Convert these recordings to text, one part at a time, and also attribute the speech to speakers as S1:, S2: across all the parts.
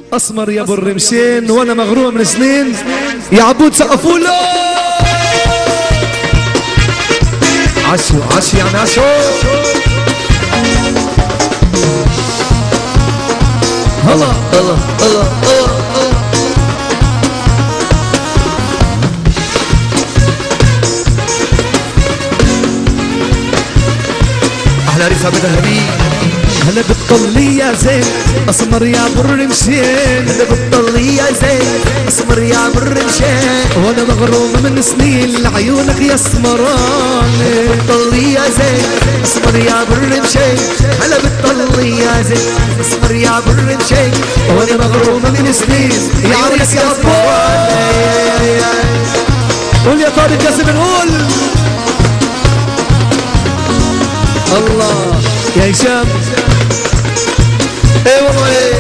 S1: اسمر يا ابو الرمشين وانا مغروم من سنين. يا عبود سقفوا له. عشو عشو يعني عشو. الله الله الله الله. احلى ريفه بالهبي. هلا بتطلي يا زين اسمر يا ابو الرمشين. هلا بتطلي يا زين اسمر يا ابو الرمشين وانا مغروم من سنين لعيونك يا اسمراني. بتطلي يا زين اسمر يا ابو الرمشين. هلا بتطلي يا زين اسمر يا ابو الرمشين وانا مغروم من سنين يا عريس يا اسمراني. قول يا طارق يا زين قول. الله يا هشام. اي والله.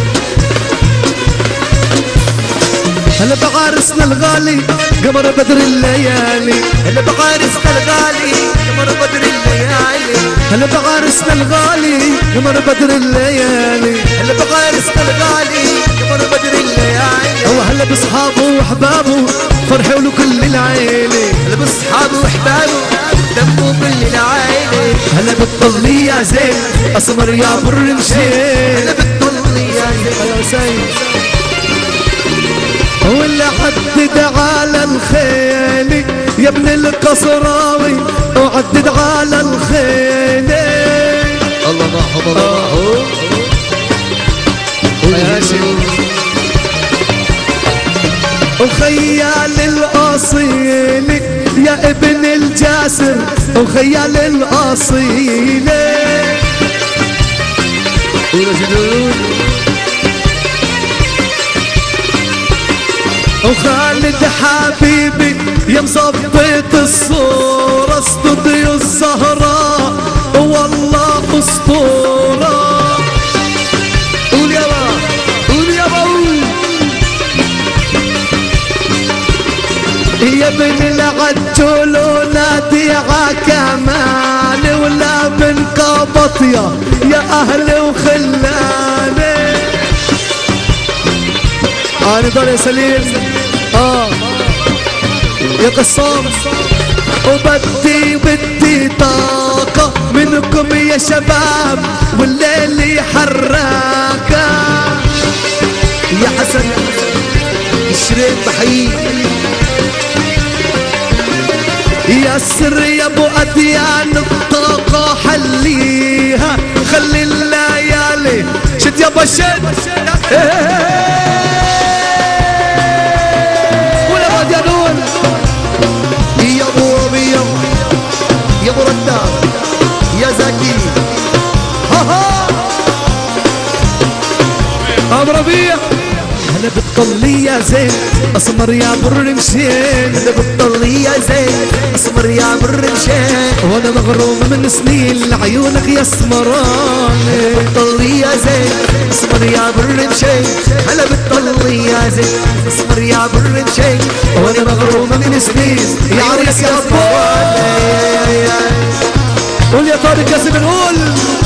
S1: هلا بعرسنا الغالي قمر بدر الليالي. هلا بعرسنا الغالي قمر بدر الليالي. هلا بعرسنا الغالي قمر بدر الليالي. هلا بعرسنا الغالي قمر بدر الليالي. هو هلا باصحابه واحبابه فرحوا له كل العيله. هلا باصحابه واحبابه دمه كل العيله. هلا بتطلي يا زين اسمر يا ابو الرمشين. هلا بتطلي يا زين ولا عدد على الخيل يا ابن القصراوي وعدد على الخيل. الله معهم الله معهم. وخيال الأصيل يا ابن الجاسر وخيال الأصيل. وخالد حبيبي يا مظبط الصورة استوديو الزهراء والله اسطورة. قول يابا قول يابا قول. يا ابن العجول ونادي عكمان ولا من قبطية يا اهلي وخلاني. انا دار يا سليم يا قصام. وبدي طاقة منكم يا شباب والليل حراكة. يا حسن الشريف بحيي. يسر يا ابو اديان الطاقة حليها خلي الليالي شد يا بشد. ولا غاد يا نون يا ابو ربيع يا ابو رداد يا زكي. ها ابو ربيع. هلا بتطلي يا زين اسمر يا ابو الرمشين. هلا بتطلي يا زين اسمر يا ابو الرمشين وانا مغروم من سنين لعيونك يا اسمراني. بتطلي يا زين اسمر يا ابو الرمشين. هلا بتطلي يا زين اسمر يا ابو الرمشين وانا مغروم من سنين يا عريس يا اسمراني. قول يا طارق يا زين قول.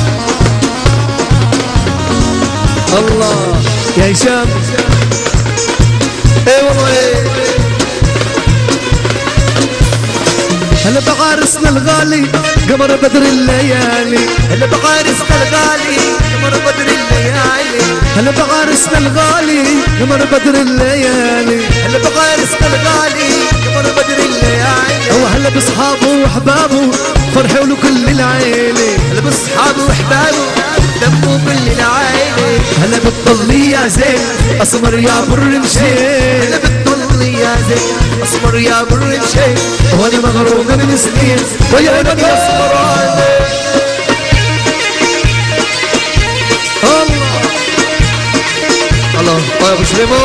S1: الله يا هشام. اي والله. هلا بعرسنا الغالي قمر بدر الليالي. هلا بعرسنا الغالي قمر بدر الليالي. هلا بعرسنا الغالي قمر بدر الليالي. هلا بعرسنا الغالي قمر بدر الليالي. هو هلا باصحابه واحبابه فرحوا له كل العيله. هلا باصحابه واحبابه دمه كل العيله. هلا بتطلي يا زين اسمر يا ابو الرمشين. هلا بتطلي يا زين اسمر يا ابو الرمشين وانا مغروم من سنين ويا ابن اسمراني. الله الله يا ابو شريمو.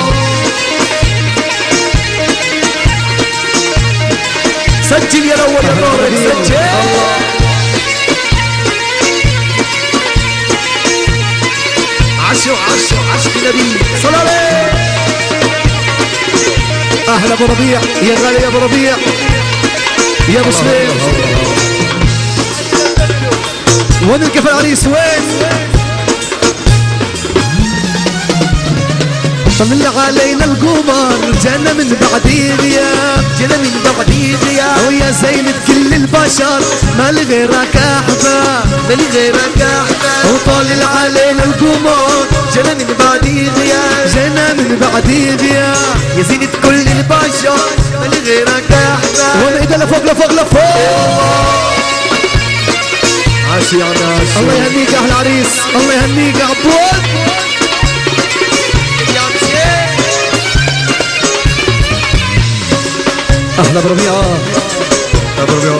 S1: سجل يا الاول يا طارق سجل. عشو عشو عشو النبي صلى عليه. اهلا ابو ربيع يا غالي يا ابو ربيع يا ابو سليم. وين الكفل العريس وين؟ طلع علينا القمر جانا من بعد غياب،
S2: جانا من بعد غياب.
S1: ويا زينة كل البشر ما لغيرك احباب،
S2: ما لغيرك احباب.
S1: وطالع علينا القمر
S2: جانا من بعد غياب،
S1: جانا من بعد غياب.
S2: يا زينة كل البشر ما لغيرك احباب.
S1: والايد لفوق لفوق لفوق.
S2: عاشي يا عاشي.
S1: الله يهنيك يا اهل العريس، الله يهنيك يا عبود. احلى بربيعه
S2: يا بربيعه.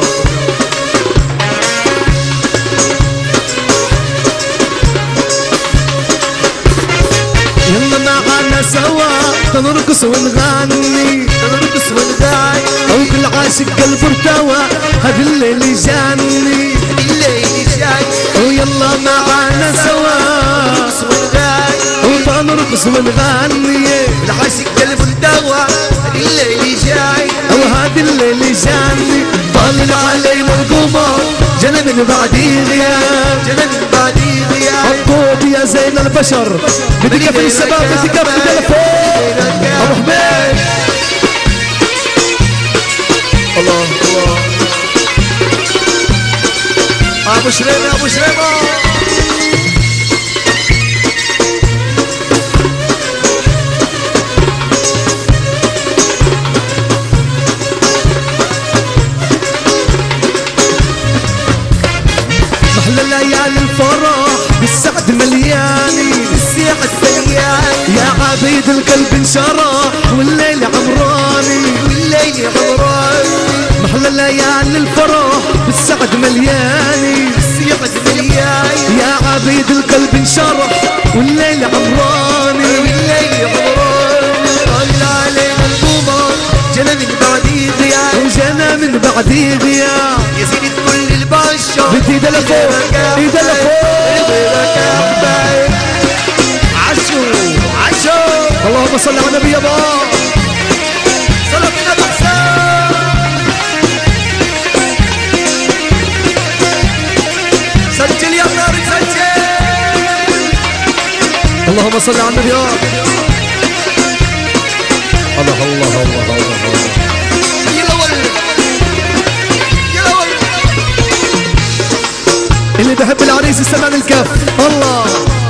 S1: يلا معانا سوا تنرقص ونغني،
S2: تنرقص ونغني.
S1: وكل عاشق قلبه ارتوى هذا الليل جاني،
S2: الليل جاي.
S1: ويلا معانا سوا
S2: تنرقص ونغني،
S1: وتنرقص ونغني.
S2: العاشق قلبه ارتوى الليل جاي.
S1: وهذا الليل جاني طالع علينا القمر جانا من بعد غياب،
S2: جانا من بعد غياب.
S1: عبود يا زين البشر بدك في الشباب بدك في التلفون. ابو حميد
S2: الله الله. ابو شريمه ابو شريمه.
S1: محلى ليالي الفرح بالسعد ملياني،
S2: بالسعد ملياني.
S1: يا عبيد القلب انشرح والليل عمراني،
S2: والليل عمراني.
S1: محلى ليالي الفرح بالسعد ملياني،
S2: بالسعد ملياني.
S1: يا عبيد القلب انشرح والليل عمراني،
S2: والليل عمراني. طلع علينا القمر جانا من بعد غياب،
S1: وجانا من بعد غياب.
S2: يا زينة كل البشر
S1: بدي لفوق ايد لفوق.
S2: عشو عشو.
S1: اللهم صل على النبي يابا.
S2: صلوا على النبي حسين. سجل يا نار سجل.
S1: اللهم صل على النبي يابا. الله الله الله الله. اللي بحب العريس يستمع للكف. الله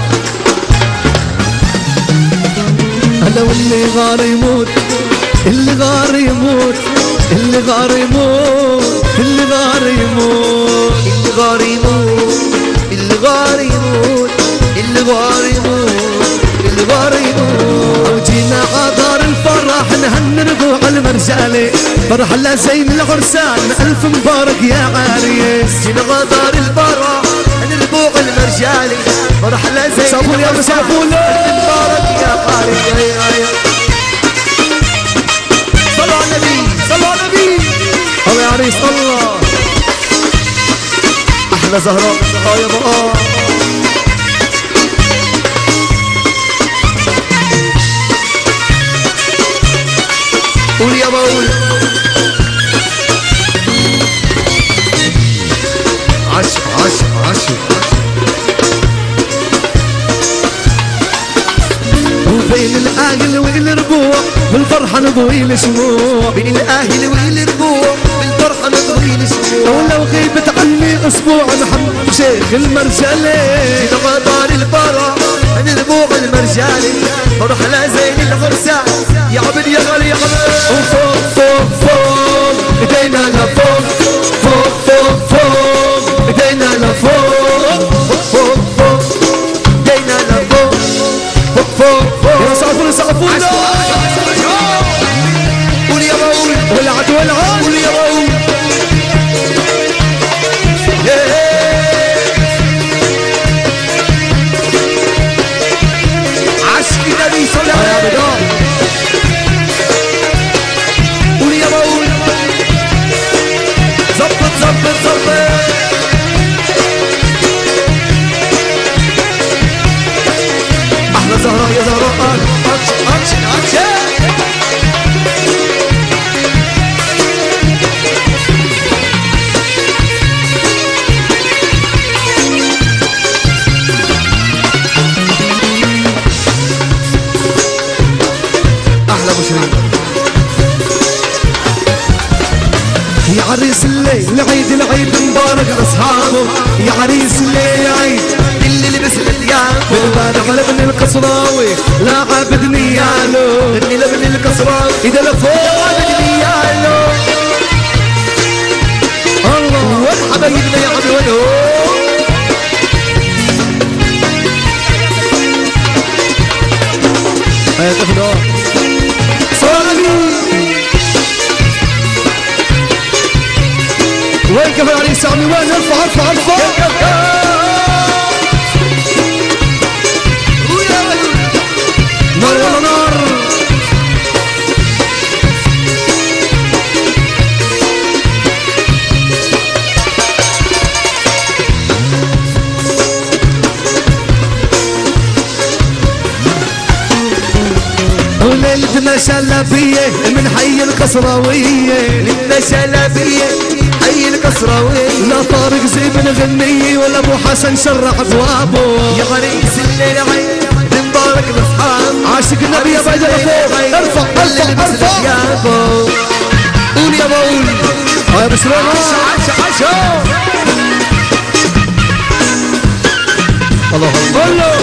S1: هلا واللي غار يموت، اللي غار يموت، اللي غار يموت، اللي غار يموت،
S2: اللي غار يموت، اللي غار يموت، اللي غار يموت، اللي غار يموت.
S1: وجينا عدار الفرح نهني ربوع المرجالي، فرح لا زين العرسان الف مبارك يا عريس.
S2: جينا عدار الفرح ربوع المرجالي، فرح لا زين
S1: صابون يا صابون
S2: مبارك يا عريس. صلوا على النبي صلوا على النبي.
S1: الله يا عريس الله.
S2: احلى زهراء يا بقى. قول يا بقول. عشق عشق عشق.
S1: وبين الاهل والربوع بالفرحه نضوي الشموع،
S2: بين الاهل والربوع بالفرحه نضوي الشموع.
S1: ولو غيبت عني اسبوع محمد شيخ المرجلي.
S2: جينا مدار الفرح الربوع المرجالي، فرح لا زين العرسان يا عبد يا غالي يا عبد.
S1: وفوق فوق فوق ايدينا لفوق، فوق فوق فوق ايدينا لفوق،
S2: فوق فوق ايدينا لفوق، فوق فوق فوق.
S1: يا صعفون صعفون
S2: قول يا بقول.
S1: والعد والعد
S2: قول يا بقول. عشق النبي صلى الله عليه وسلم. قول يا بقول. ظبط ظبط ظبط. احلى زهراء يا زهراء. اكشن اكشن.
S1: العيد العيد مبارك لاصحابه يا عريس الليل عيد
S2: اللي لبس الثياب
S1: بالبارح لابن القصراوي لا عابد نياله
S2: اللي لبن القصراوي
S1: اذا لفوق
S2: عابد نياله
S1: الله
S2: وين حبايبنا يا عمي وين هو
S1: هيا تفضل صلي وين كيف العريس يا عمي وين ارفع ارفع ارفع نار والله نار وليلتنا شلبية من حي القصراوية
S2: ليلتنا شلبية حي القصراوية
S1: لا طارق زيبن غني ولا ابو حسن شرع ابوابه
S2: يا عريس الليل عيد مبارك لاصحاب
S1: عاشق النبي يا بعد فوق ارفع ارفع ارفع
S2: قول يا بقول
S1: هاي بسرعة
S2: عش
S1: الله الله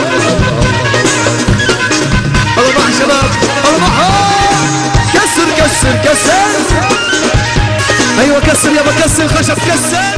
S2: الله مع شباب الله معهم كسر كسر كسر
S1: ايوه كسر يابا كسر خشب كسر